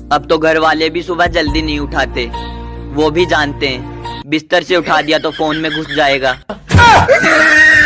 अब तो घर वाले भी सुबह जल्दी नहीं उठाते। वो भी जानते हैं बिस्तर से उठा दिया तो फोन में घुस जाएगा।